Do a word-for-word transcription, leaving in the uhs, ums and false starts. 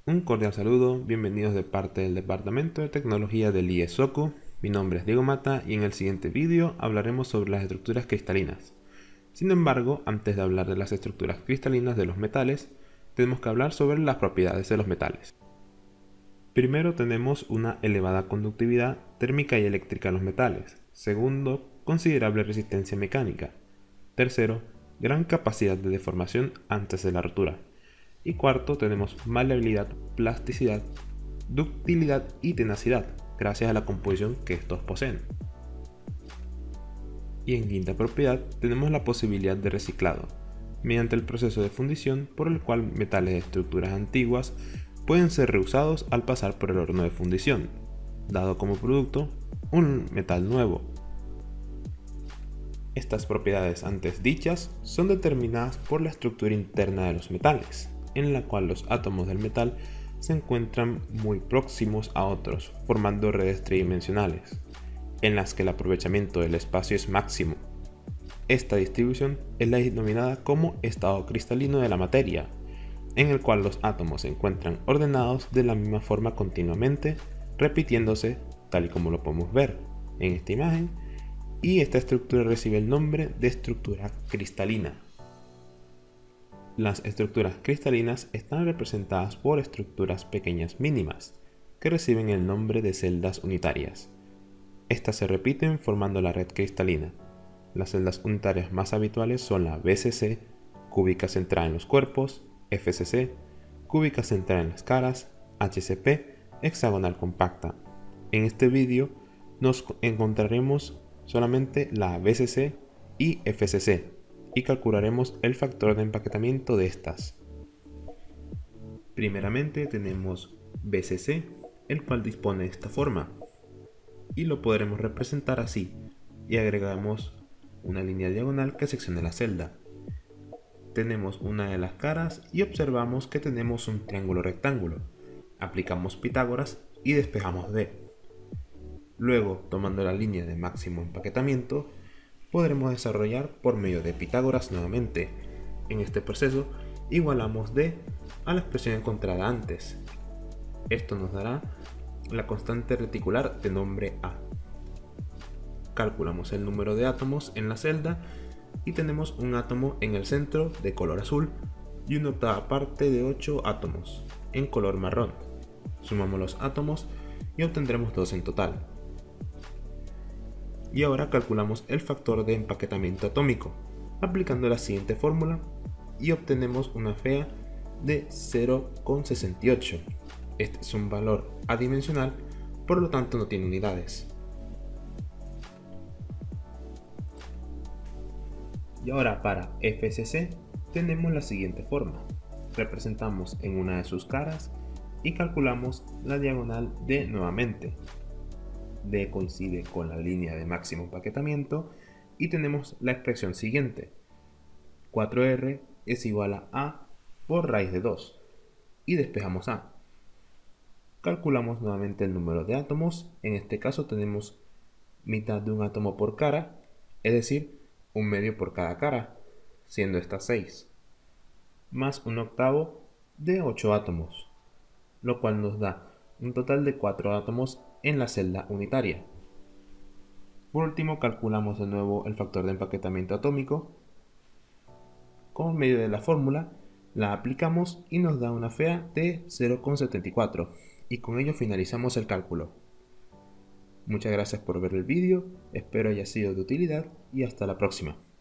Un cordial saludo, bienvenidos de parte del Departamento de Tecnología del I E S O C U. Mi nombre es Diego Mata y en el siguiente vídeo hablaremos sobre las estructuras cristalinas. Sin embargo, antes de hablar de las estructuras cristalinas de los metales, tenemos que hablar sobre las propiedades de los metales. Primero tenemos una elevada conductividad térmica y eléctrica en los metales. Segundo, considerable resistencia mecánica. Tercero, gran capacidad de deformación antes de la rotura. Y cuarto, tenemos maleabilidad, plasticidad, ductilidad y tenacidad, gracias a la composición que estos poseen. Y en quinta propiedad, tenemos la posibilidad de reciclado, mediante el proceso de fundición por el cual metales de estructuras antiguas pueden ser reusados al pasar por el horno de fundición, dado como producto un metal nuevo. Estas propiedades antes dichas son determinadas por la estructura interna de los metales, en la cual los átomos del metal se encuentran muy próximos a otros, formando redes tridimensionales, en las que el aprovechamiento del espacio es máximo. Esta distribución es la denominada como estado cristalino de la materia, en el cual los átomos se encuentran ordenados de la misma forma continuamente, repitiéndose tal y como lo podemos ver en esta imagen, y esta estructura recibe el nombre de estructura cristalina. Las estructuras cristalinas están representadas por estructuras pequeñas mínimas, que reciben el nombre de celdas unitarias. Estas se repiten formando la red cristalina. Las celdas unitarias más habituales son la B C C, cúbica centrada en los cuerpos, F C C, cúbica centrada en las caras, H C P, hexagonal compacta. En este vídeo nos encontraremos solamente la B C C y F C C, y calcularemos el factor de empaquetamiento de estas. Primeramente tenemos B C C, el cual dispone de esta forma, y lo podremos representar así, y agregamos una línea diagonal que secciona la celda. Tenemos una de las caras y observamos que tenemos un triángulo rectángulo. Aplicamos Pitágoras y despejamos D. Luego, tomando la línea de máximo empaquetamiento, podremos desarrollar por medio de Pitágoras nuevamente. En este proceso igualamos D a la expresión encontrada antes. Esto nos dará la constante reticular de nombre A. Calculamos el número de átomos en la celda y tenemos un átomo en el centro de color azul y una octava parte de ocho átomos en color marrón. Sumamos los átomos y obtendremos dos en total. Y ahora calculamos el factor de empaquetamiento atómico, aplicando la siguiente fórmula, y obtenemos una F E A de cero coma sesenta y ocho. Este es un valor adimensional, por lo tanto no tiene unidades. Y ahora para F C C tenemos la siguiente forma. Representamos en una de sus caras y calculamos la diagonal D nuevamente. D coincide con la línea de máximo empaquetamiento y tenemos la expresión siguiente. cuatro R es igual a A por raíz de dos y despejamos A. Calculamos nuevamente el número de átomos. En este caso tenemos mitad de un átomo por cara, es decir, un medio por cada cara, siendo esta seis, más un octavo de ocho átomos, lo cual nos da un total de cuatro átomos en la celda unitaria. Por último, calculamos de nuevo el factor de empaquetamiento atómico. Con medio de la fórmula, la aplicamos y nos da una F E A de cero coma setenta y cuatro, y con ello finalizamos el cálculo. Muchas gracias por ver el vídeo, espero haya sido de utilidad y hasta la próxima.